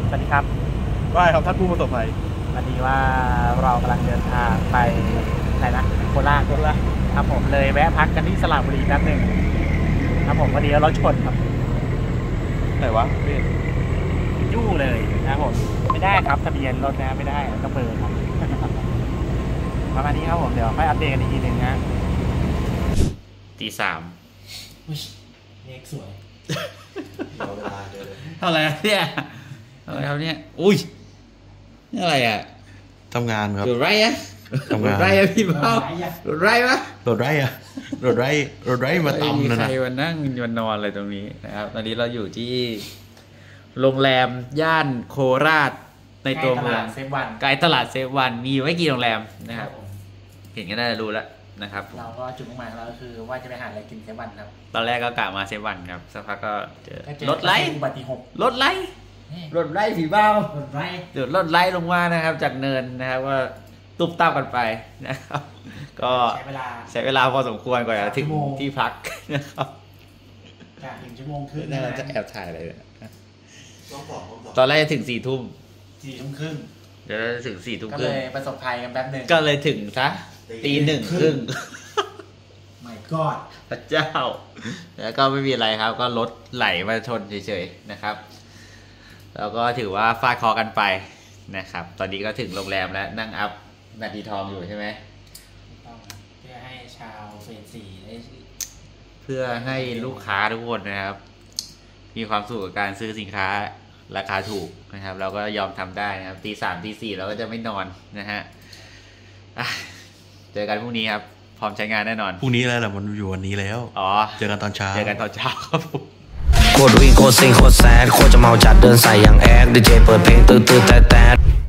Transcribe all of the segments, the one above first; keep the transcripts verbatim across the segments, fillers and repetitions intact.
สวัสดีครับว่าครับท่านผู้ประสบภัยวันนี้ว่าเรากำลังเดินทางไปไหนนะโคราชโคราชครับผมเลยแวะพักกันที่สระบุรีแป๊บหนึ่งครับผมพอดีรถชนครับไหนวะพี่ยู่เลยนะครับผมไม่ได้ครับทะเบียนรถนะไม่ได้ต้องเบอร์ครับประมาณนี้ครับผมเดี๋ยวค่อยอัปเดตกันอีกทีหนึ่งนะตีสามเน็กสวยเวลาเดินเท่าไหร่เนี่ยอะไรครับเนี่ยอุ้ยนี่อะไรอ่ะทำงานครับรถไรอ่ะทำงานรถไรอ่ะพี่เบ้ารถไรปะรถไรอ่ะรถไรรถไรมาตำนะนะใครมานั่งมานอนอะไรตรงนี้นะครับตอนนี้เราอยู่ที่โรงแรมย่านโคราชในตัวเมืองเซฟวันไกลตลาดเซฟวันมีไว้กี่โรงแรมนะครับเห็นก็น่าจะรู้แล้วนะครับเราก็จุดมุ่งหมายของเราคือว่าจะไปหาอะไรกินเซฟวันครับตอนแรกก็กะมาเซฟวันครับสักพักก็เจอรถไล่อุบัติเหตุรถไล่รถไล่ผีเบ้ารถไล่เดือดรถไล่ลงมานะครับจากเนินนะครับว่าตุบตับกันไปนะครับก็ใช้เวลาใช้เวลาพอสมควรกว่าจะถึงที่พักนะครับจากหนึ่งชั่วโมงครึ่งน่าจะแอบถ่ายอะไรเลยตอนแรกจะถึงสี่ทุ่มสี่ทุ่มครึ่งเดี๋ยวจะถึงสี่ทุ่มก็ครึ่เลงยประสบภัยกันแป๊บหนึ่งก็เลยถึงซะตีหนึ่งครึ่งไม่กอดพระเจ้าแล้วก็ไม่มีอะไรครับก็รถไหลมาชนเฉยๆนะครับแล้วก็ถือว่าฟาดคอกันไปนะครับตอนนี้ก็ถึงโรงแรมแล้วนั่งอัพนาทีทองอยู่ใช่ไหมเพื่อให้ชาวเฟสสี่ได้เพื่อให้ลูกค้าทุกคนนะครับมีความสุขกับการซื้อสินค้าราคาถูกนะครับเราก็ยอมทำได้นะครับตีสามตีสี่เราก็จะไม่นอนนะฮะเจอกันพรุ่งนี้ครับพร้อมใช้งานแน่นอนพรุ่งนี้แล้วแหละมันอยู่วันนี้แล้วอ๋อเจอกันตอนเช้าเจอกันตอนเช้าครับผมโคตรวิ่งโคตรซิงโคตรแซดโคตรจะเมาจัดเดินใส่อย่างแอดดีเจเปิดเพลงตื่นตื่นแต่แต่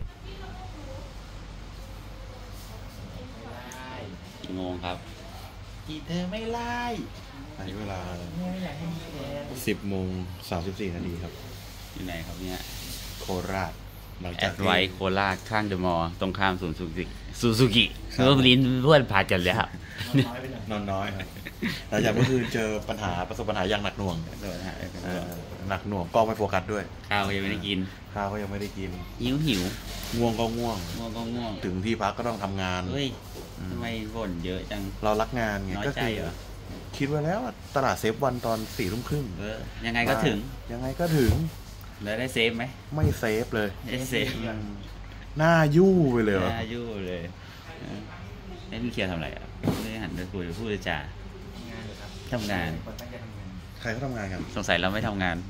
กี่โมงครับกี่เธอไม่ไล่อันนี้เวลาสิบโมงสามสิบสี่นาทีครับอยู่ไหนครับเนี่ยโคราชแอดไวโคราชข้างเดอะมอลล์ตรงข้ามศูนย์ซูซูกิซูซูกิรถลิ้นเพื่อนพากันเลยครับนอนน้อยครับหลังจากเมื่อคืนเจอปัญหาประสบปัญหาอย่างหนักหน่วงหนักหน่วงกล้องไม่โฟกัสด้วยข้าวก็ยังไม่ได้กินข้าวก็ยังไม่ได้กินหิวหิวง่วงก็ง่วงง่วงก็ง่วงถึงที่พักก็ต้องทำงานเฮ้ยทำไมบ่นเยอะจังเรารักงานไงก็คือคิดไว้แล้วตลาดเซฟวันตอนสี่ทุ่มครึ่งยังไงก็ถึงยังไงก็ถึงแล้วได้เซฟไหมไม่เซฟเลยไม่เซฟหน้ายู่ไปเลยหน้ายู่เลยไอ้พี่เคียร์ทำอะไรอ่ะไม่ได้หันไปคุยพูดจาทำงานใครเขาทำงานกันสงสัยเราไม่ทำงาน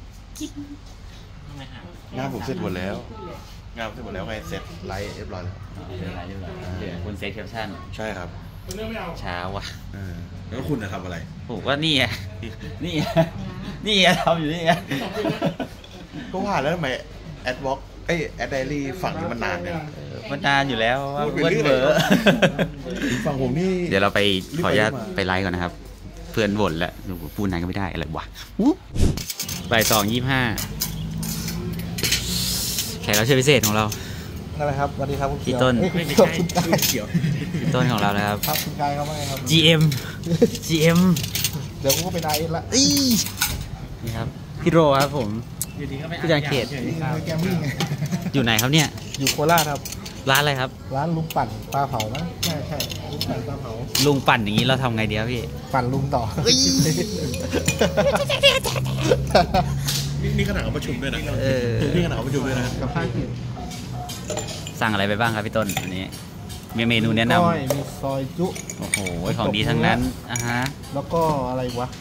งานผมเสร็จหมดแล้วงานผมเสร็จหมดแล้วไงเสร็จไลฟ์เรียบร้อยแล้วเรียบร้อยเรียบร้อยเดี๋ยวคุณเซฟแคปชั่นใช่ครับเช้าว่ะแล้วคุณจะทำอะไรผมว่านี่ไงนี่ไงนี่ไงทำอยู่นี่ไงก็ว่าแล้วทำไมแอดวอล์กเอ้ยแอดไดรี่ฝั่งนี้มันนานเนี่ยมันนานอยู่แล้วว่าเพื่อนเบอร์ฝั่งผมนี่เดี๋ยวเราไปขออนุญาตไปไลฟ์ก่อนนะครับเพื่อนบ่นแล้วพูดไหนก็ไม่ได้อะไรวะบ่ายสองยี่สิบห้าแขกรับเชิญพิเศษของเรานั่นแหละครับสวัสดีครับพี่ต้นไม่ใช่พี่ต้นของเรานะครับครับคุณกายเขาว่าไงครับจี เอ็ม จี เอ็มเดี๋ยวผมก็ไปได้ละนี่ครับพี่โรครับผมผู้จัดเขตอยู่ไหนครับเนี่ยอยู่โคราชครับร้านอะไรครับร้านลุงปั่นปลาเผานะใช่ใช่ลุงปั่นปลาเผาลุงปั่นอย่างนี้เราทำไงดีครับพี่ปั่นลุงต่อนี่ขนาดเขาประชุมด้วยนะนี่ขนาดเขาประชุมด้วยนะกับข้าวกินสั่งอะไรไปบ้างครับพี่ต้นอันนี้มีเมนูแนะนำมีซอยจุโอ้โหของดีทั้งนั้นอ่ะฮะแล้วก็อะไรวะ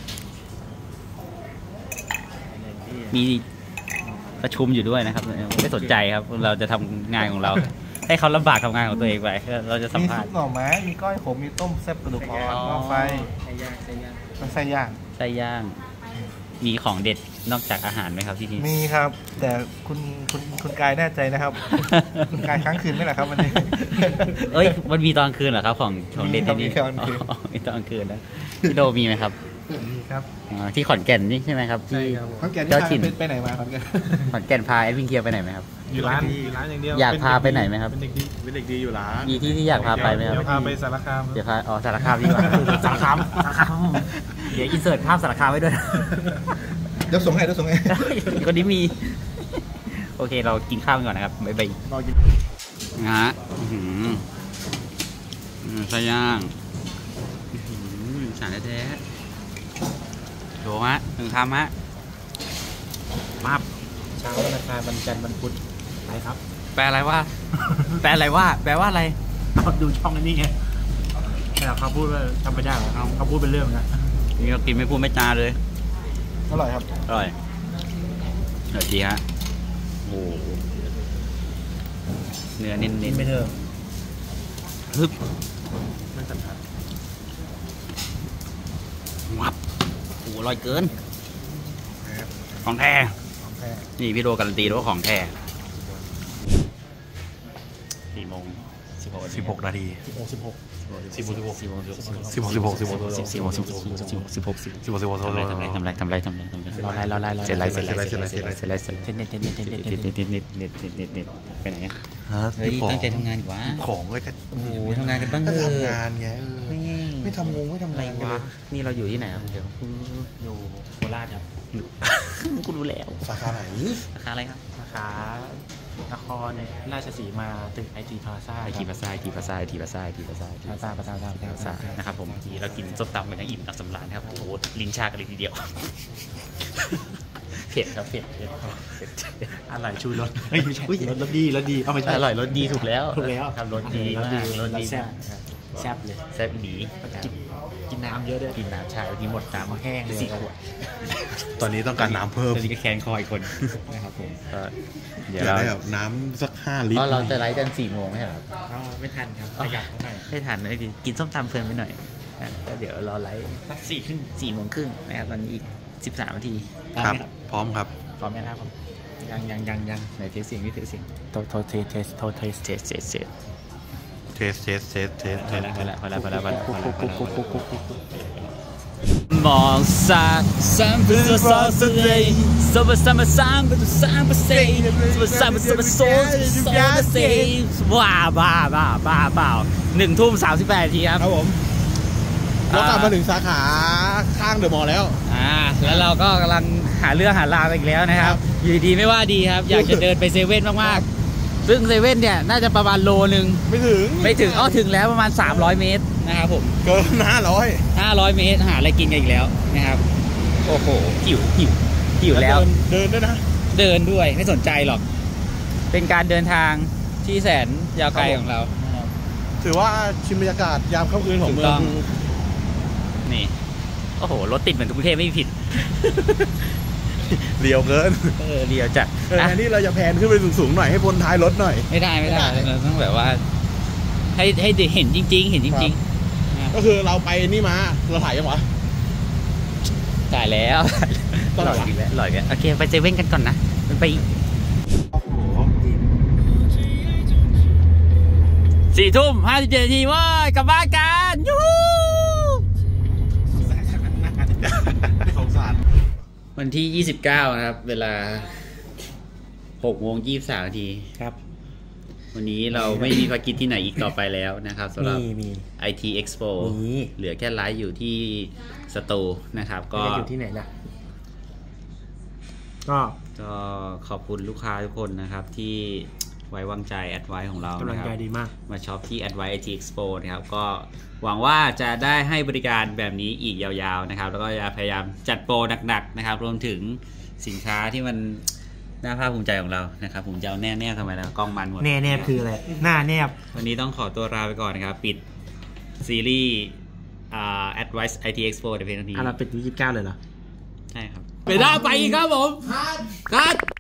มีประชุมอยู่ด้วยนะครับไม่สนใจครับเราจะทำงานของเราให้เขาลำบากทำงานของตัวเองไปเราจะสัมภาษณ์มีซุปหน่อไม้มีก้อยขมมีต้มแซ่บกระดูกอ่อนหม้อไฟไส้ย่างไส้ย่างไส้ย่างไส้ย่างมีของเด็ดนอกจากอาหารไหมครับที่นี่มีครับแต่คุณคุณคุณกายแน่ใจนะครับคุณกายค้างคืนไม่หรอครับวันนี้เอ้ยมันมีตอนคืนเหรอครับของของเด็ดที่นี่มีตอนคืนนะพี่โดมีไหมครับมีครับที่ขอนแก่นนี่ใช่ไหมครับที่ขอนแก่นเจ้าถิ่นไปไหนมาขอนแก่นขอนแก่นพาไอ้วิ่งเคียร์ไปไหนไหมครับอยู่ร้านอยู่ร้านอย่างเดียวอยากพาไปไหนไหมครับเป็นเด็กดีเป็นเด็กดีอยู่ร้านมีที่ที่อยากพาไปไหมครับเดี๋ยวพาไปสารคามเดี๋ยวพาอ๋อสารคามดีกว่าสารคามสารคามเดี๋ยวอินเสิร์ตภาพสารคามไว้ด้วยเดี๋ยวส่งให้เดี๋ยวส่งให้คนนี้มีโอเคเรากินข้าวกันก่อนนะครับบ๊ายบายรอกินนะฮะไส้ย่างสารแท้ๆโถฮะหนึ่งคำฮะมาบเช้าวันอังคารวันจันทร์วันพุธไปครับแปลอะไรว่า แปลอะไรว่า แปลว่าอะไรเอาดูช่องอันนี้ไงแต่เขาพูดว่าทำไม่ได้หรอกเขาเขาพูดเป็นเรื่องนะนี่เรากินไม่พูดไม่จาเลยอร่อยครับอร่อยเดี๋ยวดีฮะโอ้เนื้อเน้นกินๆไปเถอะฮึบไม่สำคัญวับโอ้อร่อยเกิน ของแท้ของแท้นี่พี่โดการันตีว่าของแท้สี่โมงสิบหกสิบหกนาทีสิบหกสิบหกสิบหกสิบหกสี่โมงสิบหกสิบหกสิบหกสิบหกสี่โมงสิบหกสิบหกสิบหกสิบหกสิบหกสิบหกสิบหกทำไรทำไรทำไรทำไรทำไรทำไรรอไล่รอไล่รอเสร็จไรเสร็จไรเสร็จไรเสร็จไรเสร็จไรเสร็จไรเทนเน็ตเทนเน็ตเทนเน็ตเทนเน็ตเน็ตเน็ตเน็ตเน็ตเน็ตเน็ตไปไหนฮะเฮ้ยตั้งใจทำงานกว่าของก็จะโอ้โหทำงานกันบ้างก็เถอะทำงานไงเออไม่ทำงงไม่ทำอะไรงานกันวะเลยนี่เราอยู่ที่ไหนครับเดี๋ยวอยู่โคราชครับกูรู้แล้วสาขาไหนราคาอะไรครับสาขานครราชสีมาตึกไอทีพาซ่าไอทีภาษาไอทีภาษาไอทีภาษาไอทีภาษาไอทีพาภาซ่าษาพาซ่าพาซ่าภาษานะครับผมทีเรากินส้มตำกันอย่างอิ่มหนำสำราญครับโอ้โหลิ้นชากันเลยทีเดียวเผ็ดครับเผ็ดเผ็ดเผ็ดอร่อยชูรสเฮ้ยไม่ใช่รสรสดีรสดีเอาไม่ใช่อร่อยรสดีถูกแล้วถูกแล้วครับรสดีมากรสดีแซ่บมากครับแซ่บเลยแซ่บดีกินกินน้ำเยอะด้วยกินน้ำชาทีหมดน้ำแห้งเลยสี่ขวดตอนนี้ต้องการน้ำเพิ่มตอนนี้ก็แคนคออีกคนนะครับผมก็เดี๋อยวยากเราได้แบบน้ำสักห้าลิตก็รเราจะไลฟ์กันสี่โมงไหมครับอ๋อไม่ทันครับประหยัดเขาหน่อยไม่ทันเลยกินส้มตำเพลินไปหน่อยนะก็เดี๋ยวรอไลฟ์สี่ครึ่งสี่โมงครึ่งนะครับตอนนี้อีกสิบสามนาทีครับ พร้อมครับพร้อมไหมครับผมยังยังยังยังไหนเทสเสียงนี่เทสเสียงโทโทเทสเทสโทเทสเทสเทสเทสเทสเทสเทสเทสพอแล้วพอแล้วพอแล้วพอแล้วพอแล้วพอแล้วพอแล้วกุ๊กกุ๊กกุ๊กกุ๊กมองสักสามเป็นตัวสองสุดเลยสมสามสามเป็นตัวสามเป็นสี่สมสามเป็นตัวสองสองเป็นสี่ว้าบ้าบ้าบ้าเปล่าหนึ่งทุ่มสามสิบแปดนาทีครับครับผมเรากลับมาถึงสาขาข้างเดอะมอลล์แล้วอ่าแล้วเราก็กำลังหาเรื่องหาราวอีกแล้วนะครับ อยู่ดีไม่ว่าดีครับ อยากจะเดินไปเซเว่นมากๆ ซึ่งเซเว่นเนี่ยน่าจะประมาณโลนึงไม่ถึงไม่ถึงอ้อถึงแล้วประมาณสามร้อยเมตรนะครับผมเกินห้าร้อยห้าร้อยเมตรหาอะไรกินกันอีกแล้วนะครับ โอ้โหหิวหิวหิวแล้วเดินด้วยนะเดินด้วยไม่สนใจหรอก เป็นการเดินทางที่แสนยาวไกลของเราถือว่าชิมบรรยากาศยามค่ำคืนของเมืถูกต้ออง ง นี่ โอ้โห รถติดเหมือนกรุงเทพไม่ผิดเรียวเกินเออเดียวจัดเออแทนที่เราจะแพนขึ้นไปสูงๆหน่อยให้พ้นท้ายรถหน่อยไม่ได้ไม่ได้ไม่ได้เราต้องแบบว่า ให้ให้เห็นจริง ๆ เห็นจริงก็คือเราไปนี่มาเราถ่ายยังวะๆจ่ายแล้วตอนไหนวะอีกแล้วอร่อยอีกแล้วโอเคไปเซเว่นกันก่อนนะมันไปสี่ทุ่มห้าสิบเจ็ดนาทีเว้ยกลับบ้านกันยูฮูสงสารวันที่ยี่สิบเก้านะครับ เวลาหกโมงยี่สิบสามนาทีครับวันนี้เราไม่มีภารกิจที่ไหนอีกต่อไปแล้วนะครับสำหรับมีมีไอ ที Expo มีเหลือแค่ไลฟ์อยู่ที่สตูนะครับ ก็จะอยู่ที่ไหนล่ะก็ก็ขอบคุณลูกค้าทุกคนนะครับ ที่ไว้วางใจแอดไวของเรากำลังนะคใจรับดีมากมาช็อปที่ Advice ไอ ที Expo นะครับ ก็หวังว่าจะได้ให้บริการแบบนี้อีกยาวๆนะครับ แล้วก็จะพยายามจัดโปรหนักๆนะครับ รวมถึงสินค้าที่มันน่าภาคภูมิใจของเรานะครับ ผมจะเอาแน่แน่ทำไมแล้วกล้องมันหมดแน่แนบคืออะไร หน้าแนบวันนี้ต้องขอตัวลาไปก่อนนะครับ ปิดซีรีส์อ่า Advice ไอ ที Expo ในเพียงเท่านี้อ่ะเราเป็นยี่สิบเก้าเลยเหรอใช่ครับไปได้ไปอีกครับผมคัด